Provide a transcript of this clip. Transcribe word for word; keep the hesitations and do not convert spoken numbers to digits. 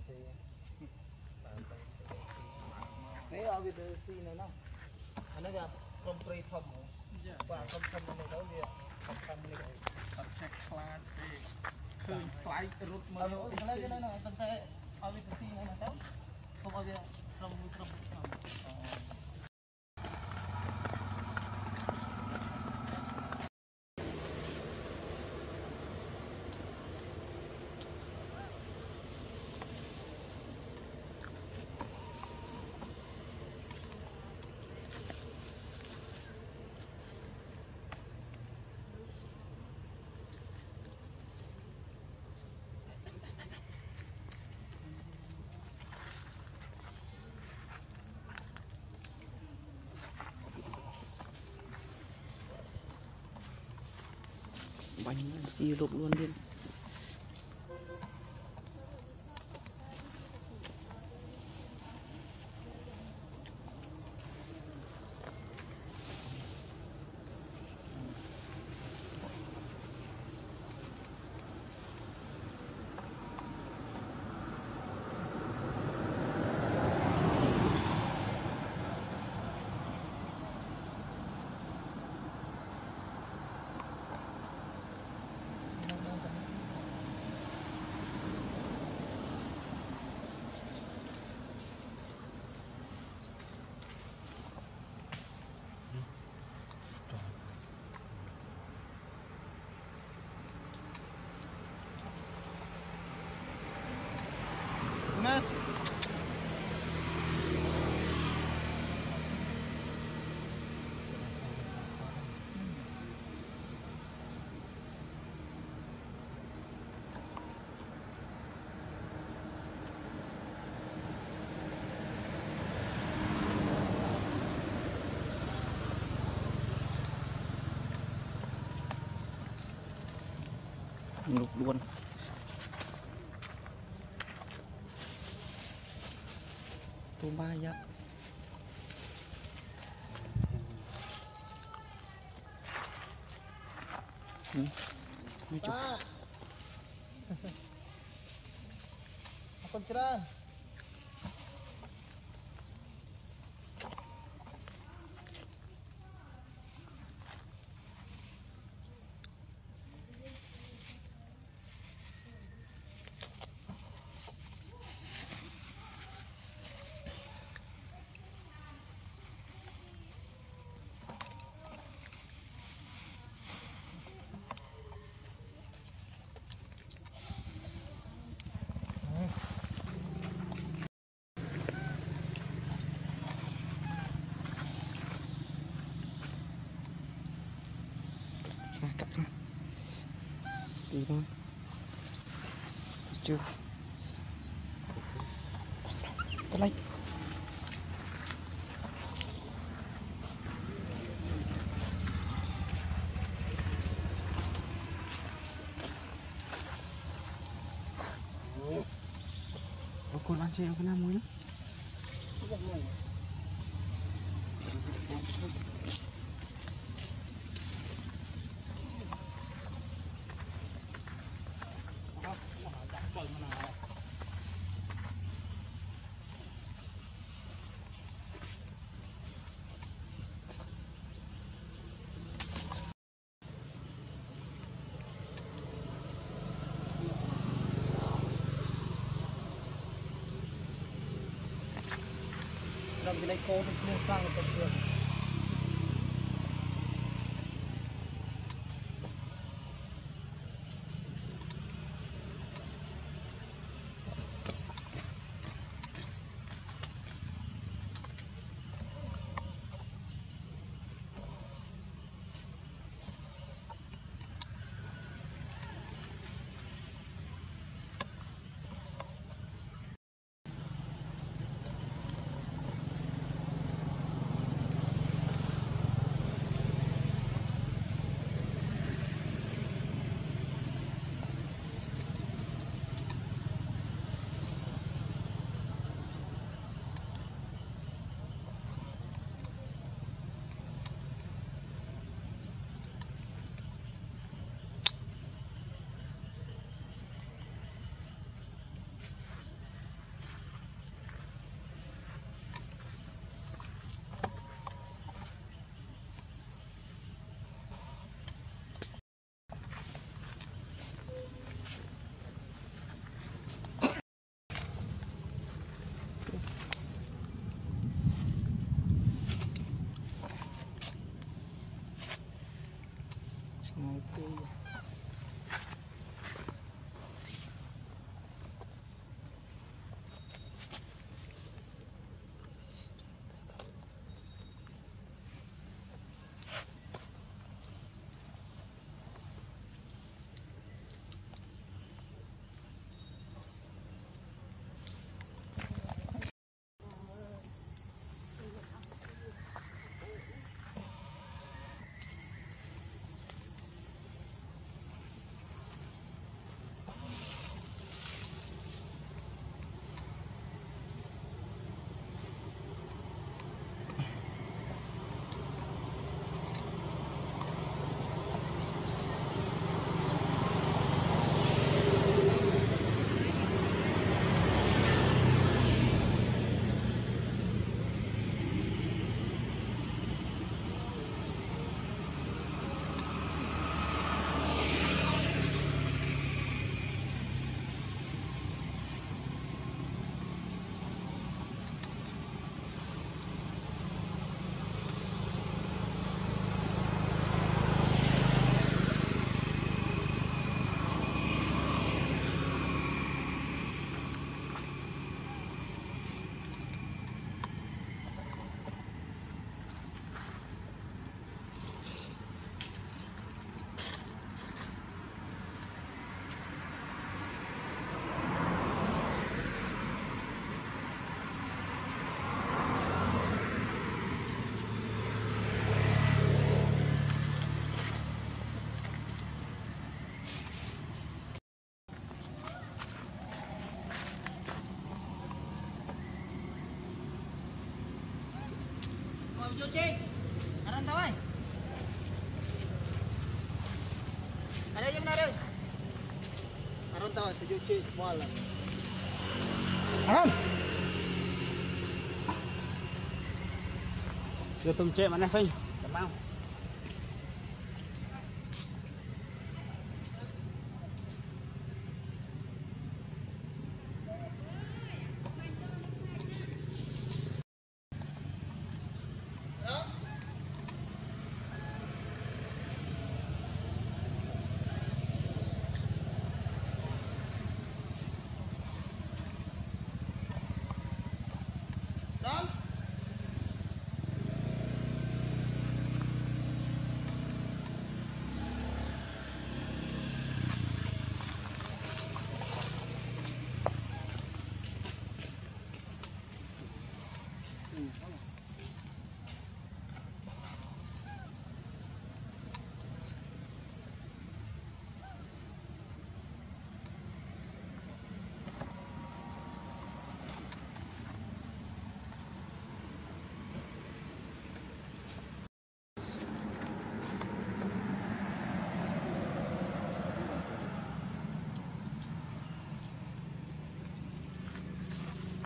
mấy ở việt xi này nó anh nói là không pre thầm và không thầm này đâu gì không thầm này không check class thì khơi flight rút mà nó cái này nó tận thế ở việt xi này nó đâu không ở việt không không bánh xì rụp luôn lên nè lục luôn tôm ba giáp ừ. Mấy chục con trơn đi thôi chưa cái này con ăn chơi cái nào mới làm cái này cô nó không sang được được ngày tì vô trên anh thôi ở đây chúng ta đây anh thôi vô trên qua là anh Vô tôm chê mà nè Phinh. Cảm ơn.